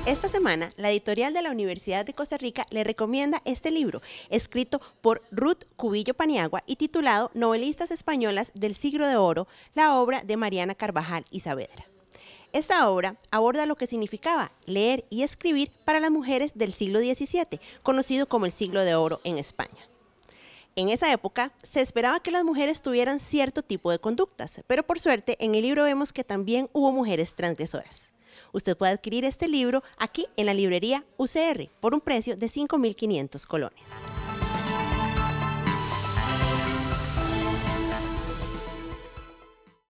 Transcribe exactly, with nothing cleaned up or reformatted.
Esta semana, la editorial de la Universidad de Costa Rica le recomienda este libro, escrito por Ruth Cubillo Paniagua y titulado Novelistas españolas del siglo de oro, la obra de Mariana Carvajal y Saavedra. Esta obra aborda lo que significaba leer y escribir para las mujeres del siglo diecisiete, conocido como el siglo de oro en España. En esa época se esperaba que las mujeres tuvieran cierto tipo de conductas, pero por suerte en el libro vemos que también hubo mujeres transgresoras. Usted puede adquirir este libro aquí en la librería U C R por un precio de cinco mil quinientos colones.